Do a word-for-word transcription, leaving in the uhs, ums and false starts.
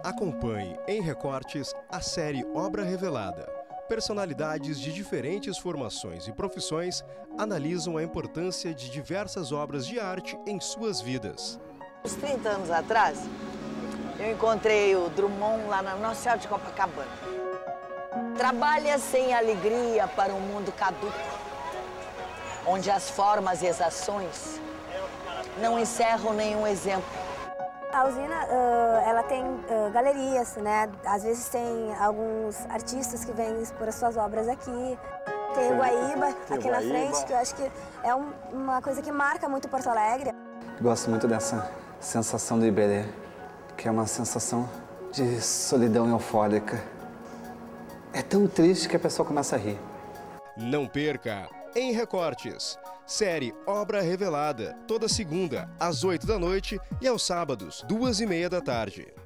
Acompanhe, em recortes, a série Obra Revelada. Personalidades de diferentes formações e profissões analisam a importância de diversas obras de arte em suas vidas. Uns trinta anos atrás, eu encontrei o Drummond lá na Nossa Senhora de Copacabana. Trabalha sem alegria para um mundo caduco, onde as formas e as ações não encerram nenhum exemplo. A usina, uh, ela tem uh, galerias, né? Às vezes tem alguns artistas que vêm expor as suas obras aqui. Tem o Guaíba tem aqui o na Guaíba. frente, que eu acho que é um, uma coisa que marca muito Porto Alegre. Gosto muito dessa sensação do Iberê, que é uma sensação de solidão eufórica. É tão triste que a pessoa começa a rir. Não perca, em recortes, série Obra Revelada, toda segunda, às oito da noite e aos sábados, duas e meia da tarde.